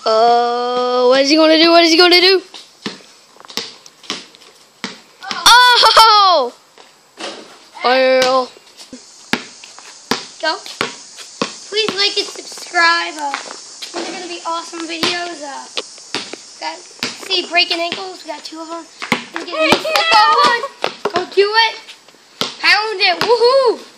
What is he gonna do? What is he gonna do? Oh! Well. Go. Please like and subscribe. These are gonna be awesome videos. See, breaking ankles. We got 2 of them. Go do it. Pound it. Woohoo!